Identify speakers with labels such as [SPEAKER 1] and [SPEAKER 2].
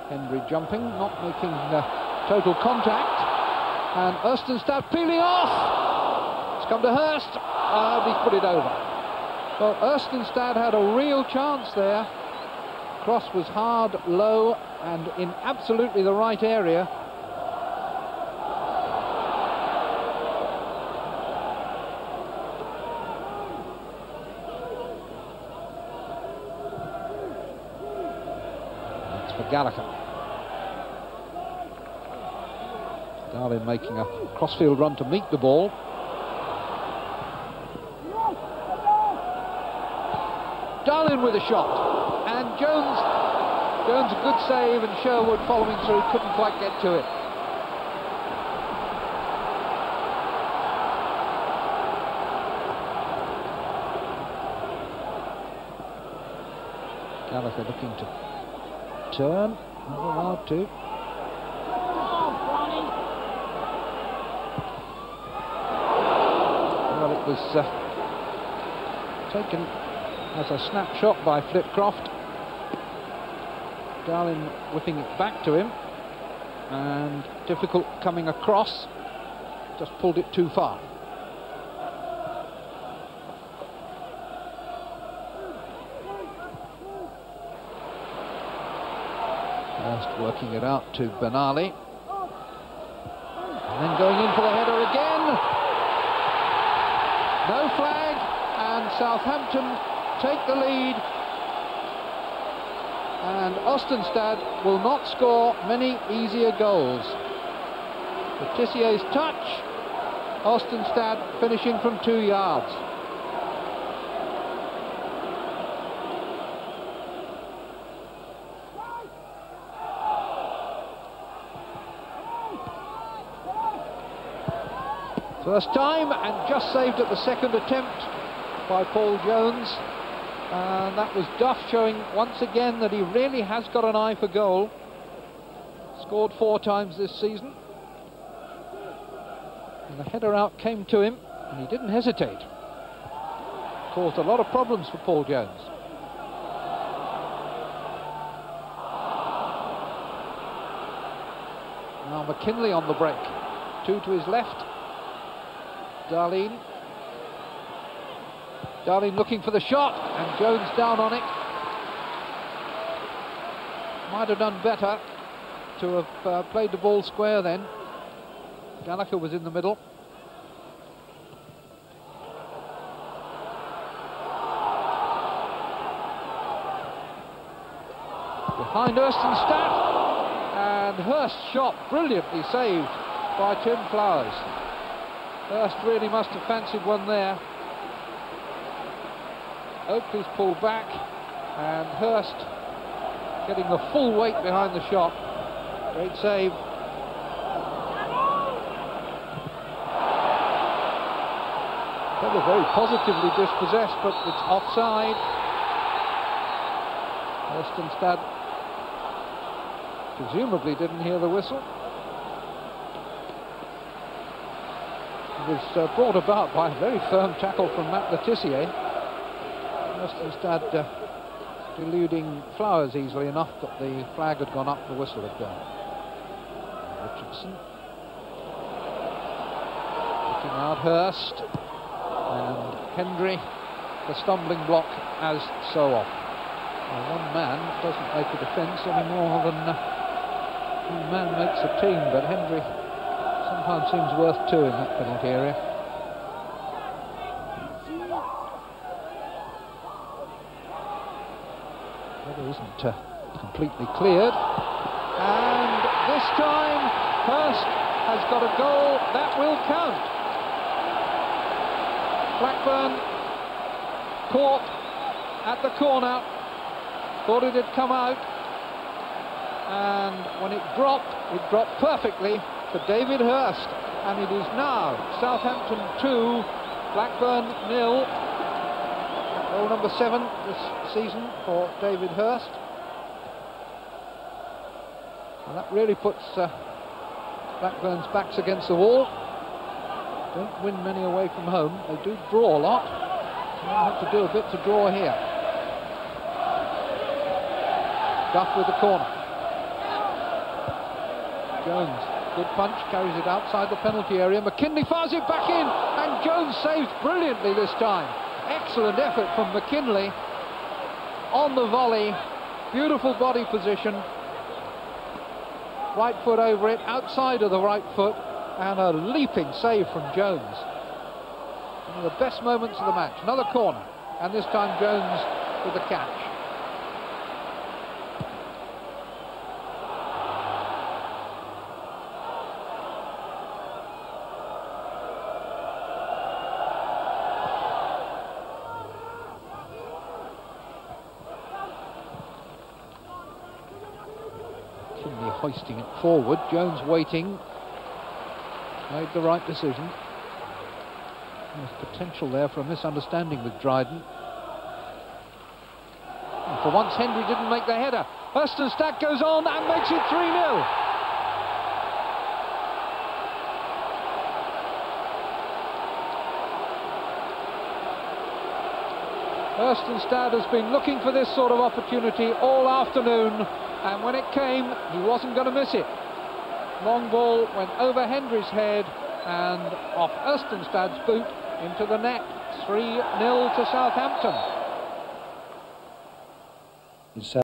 [SPEAKER 1] Henry jumping, not making total contact. And Ostenstad peeling off. It's come to Hirst. He's put it over. Well, Ostenstad had a real chance there. Cross was hard, low, and in absolutely the right area. That's for Gallagher. Darlin making a crossfield run to meet the ball. Darlin with a shot, and Jones a good save, and Sherwood following through, couldn't quite get to it. Gallagher looking to turn, not allowed to. Well, it was taken as a snapshot by Flitcroft. Darlin whipping it back to him, and difficult coming across, just pulled it too far. First working it out to Benali, and then going in for the header again. No flag, and Southampton take the lead, and Ostenstad will not score many easier goals. Letizier's touch, Ostenstad finishing from 2 yards. First time, and just saved at the second attempt by Paul Jones. And that was Duff showing once again that he really has got an eye for goal. Scored 4 times this season. And the header out came to him, and he didn't hesitate. Caused a lot of problems for Paul Jones. Now McKinley on the break. 2 to his left. Darlin looking for the shot, and Jones down on it. Might have done better to have played the ball square then. Gallagher was in the middle. Behind Ostenstad, and Hirst shot brilliantly saved by Tim Flowers. Hirst really must have fancied one there. Oakley's pulled back, and Hirst getting the full weight behind the shot. Great save. Probably very positively dispossessed, but it's offside. Ostenstad presumably didn't hear the whistle. It was brought about by a very firm tackle from Matt Letizier. Ostenstad deluding Flowers easily enough, but the flag had gone up, the whistle had gone. Richardson picking out Hirst, and Hendry, the stumbling block as so often. Well, one man doesn't make a defence any more than one man makes a team, but Hendry sometimes seems worth 2 in that penalty area. Weather isn't completely cleared, and this time Hirst has got a goal that will count. Blackburn caught at the corner, thought it had come out, and when it dropped perfectly for David Hirst, and it is now Southampton 2, Blackburn 0. Goal number 7 this season for David Hirst. And that really puts Blackburn's backs against the wall. Don't win many away from home. They do draw a lot. They'll have to do a bit to draw here. Duff with the corner. Jones, good punch, carries it outside the penalty area. McKinley fires it back in, and Jones saves brilliantly this time. Excellent effort from McKinley on the volley. Beautiful body position. Right foot over it, outside of the right foot, and a leaping save from Jones. One of the best moments of the match. Another corner, and this time Jones with the catch. Kinley hoisting it forward, Jones waiting. Made the right decision. There's potential there for a misunderstanding with Dryden. And for once Hendry didn't make the header. Ostenstad goes on and makes it 3-0. Ostenstad has been looking for this sort of opportunity all afternoon, and when it came, he wasn't going to miss it. Long ball went over Hendry's head and off Ostenstad's boot into the net. 3-0 to Southampton.